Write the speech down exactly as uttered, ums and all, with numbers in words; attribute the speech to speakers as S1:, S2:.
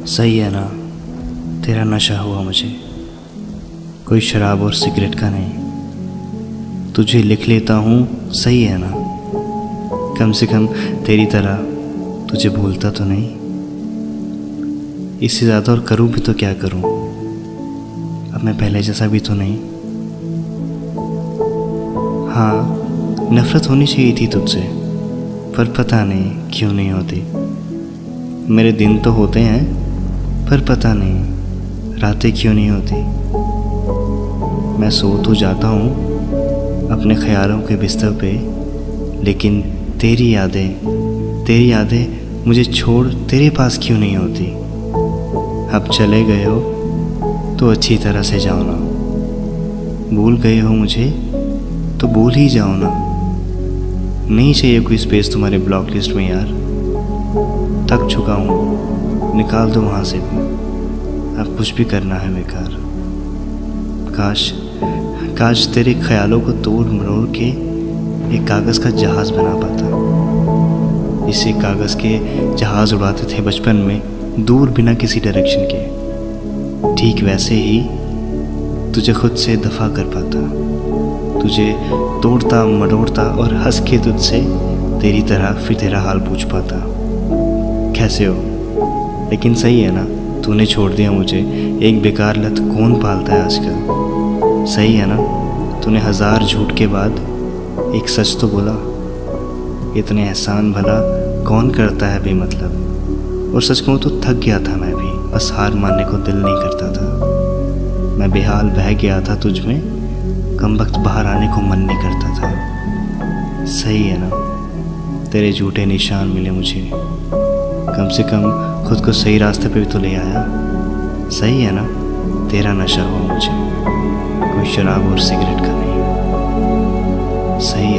S1: सही है ना, तेरा नशा हुआ मुझे, कोई शराब और सिगरेट का नहीं। तुझे लिख लेता हूँ, सही है ना, कम से कम तेरी तरह तुझे भूलता तो नहीं। इससे ज़्यादा और करूँ भी तो क्या करूँ, अब मैं पहले जैसा भी तो नहीं। हाँ, नफ़रत होनी चाहिए थी तुझसे, पर पता नहीं क्यों नहीं होती। मेरे दिन तो होते हैं, पर पता नहीं रातें क्यों नहीं होती। मैं सो तो जाता हूँ अपने ख्यालों के बिस्तर पे, लेकिन तेरी यादें तेरी यादें मुझे छोड़ तेरे पास क्यों नहीं होती। अब चले गए हो तो अच्छी तरह से जाओ ना, भूल गए हो मुझे तो भूल ही जाओ ना। नहीं चाहिए कोई स्पेस तुम्हारे ब्लॉक लिस्ट में यार, थक चुका हूँ, निकाल दो वहाँ से भी, अब कुछ भी करना है बेकार। काश काश तेरे ख्यालों को तोड़ मरोड़ के एक कागज़ का जहाज़ बना पाता। इसे कागज़ के जहाज़ उड़ाते थे बचपन में, दूर बिना किसी डायरेक्शन के। ठीक वैसे ही तुझे खुद से दफ़ा कर पाता, तुझे तोड़ता मरोड़ता और हंस के तुझसे तेरी तरह फिर तेरा हाल पूछ पाता, कैसे हो। लेकिन सही है ना, तूने छोड़ दिया मुझे, एक बेकार लत कौन पालता है आजकल। सही है ना, तूने हज़ार झूठ के बाद एक सच तो बोला। इतने एहसान भला कौन करता है बेमतलब। और सच कहूँ तो थक गया था मैं भी, बस हार मानने को दिल नहीं करता था। मैं बेहाल बह गया था तुझ में, कम वक्त बाहर आने को मन नहीं करता था। सही है ना, तेरे झूठे निशान मिले मुझे, कम से कम खुद को सही रास्ते पे भी तो ले आया। सही है ना, तेरा नशा हुआ मुझे, कोई शराब और सिगरेट का नहीं। सही